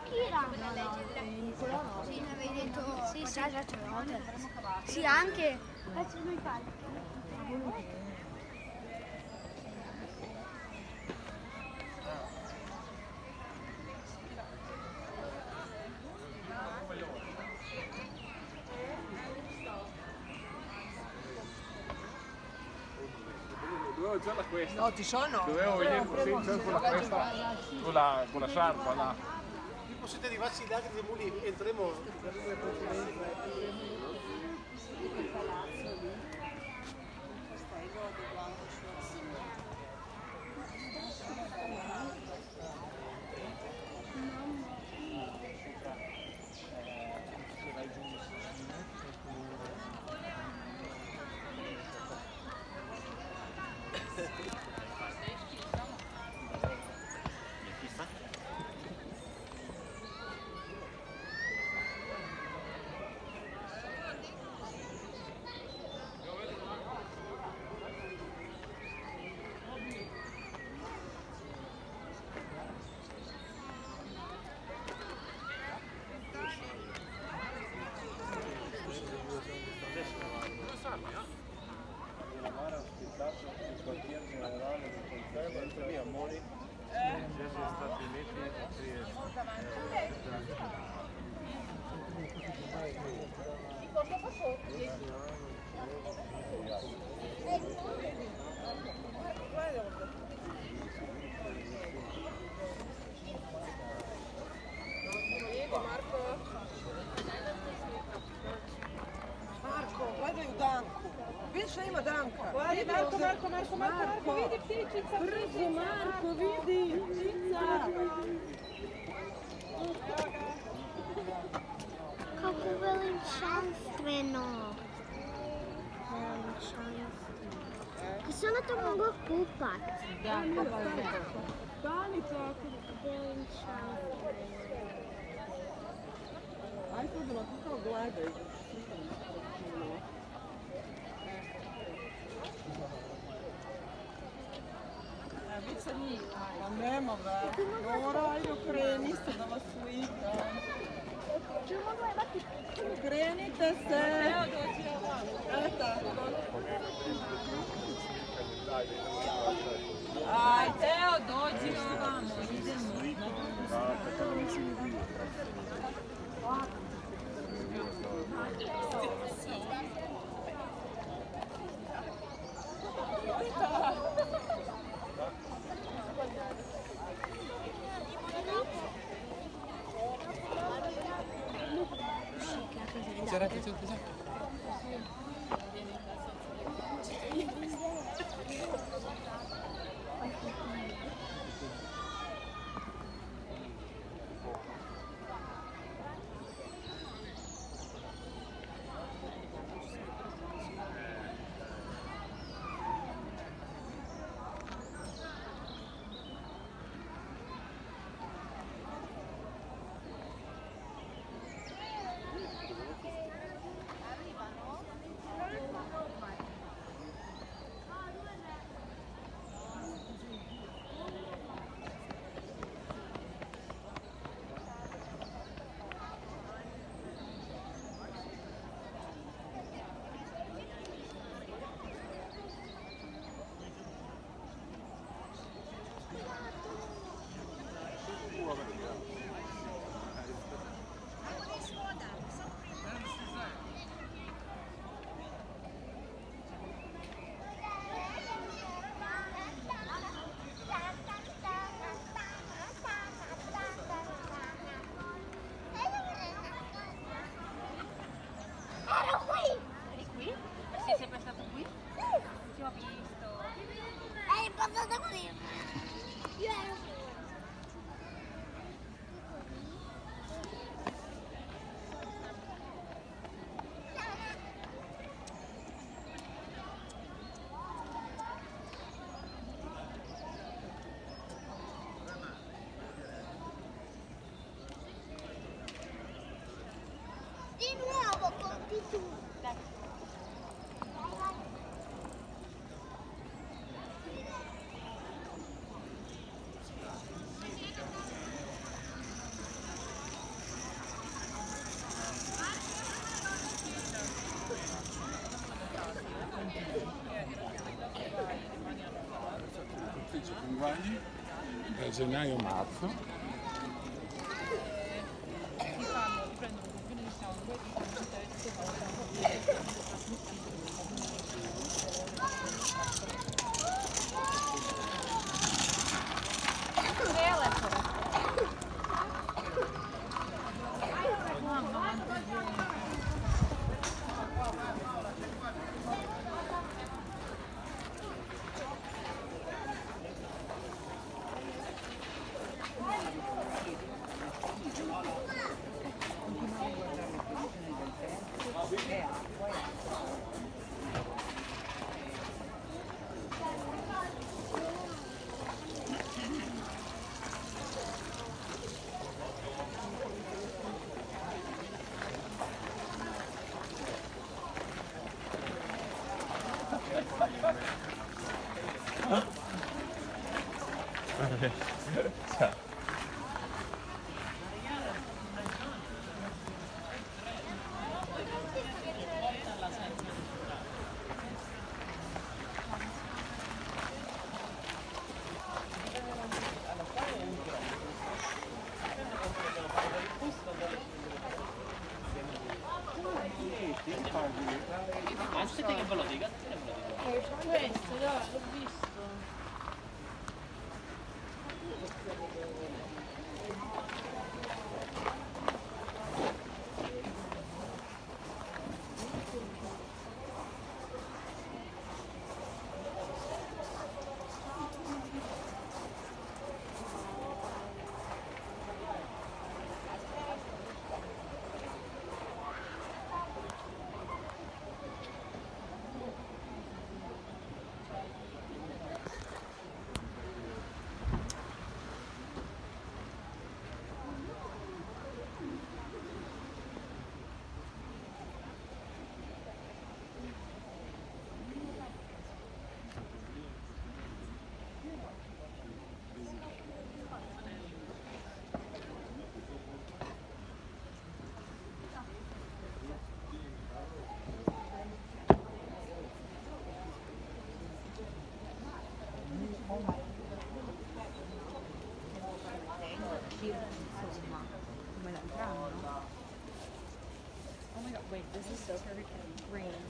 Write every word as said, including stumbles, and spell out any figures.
Kira. Nicolò no. Sì, mi avevi detto. Sì, sì, già ce l'ho. Sì, anche. Faccio noi calci. Dovevo già la questa. No, ci sono. Dovevo venire senza con la questa, con la, con la sciarpa là. Tipo siete di vaccinati dei muli, entremo per le consulenze. Više ima Danka. Vidi, Marko, Marko, Marko, Marko, Marko, vidi ptičica. Brzo, Marko, vidi, ptica. Kako veličanstveno. Veličanstveno. Kako se ona to mogla kupat? Da, kupali se. Stani tako. Veličanstveno. Aj, sad da tu kao gledaj. Pa nema ve, Nora, ajde okreni se da vas slikam. Okrenite se. Eto. Aj, Teo, dođi ovamo, idemo. C'era che c'è già. Di nuovo conti tu. gennaio-marzo. Ti fanno, ti prendono un fine di sangue, ti fanno un test, fanno Aspetta che ve lo dica, questo, dai, l'ho visto. Wait, this is so perfect and green.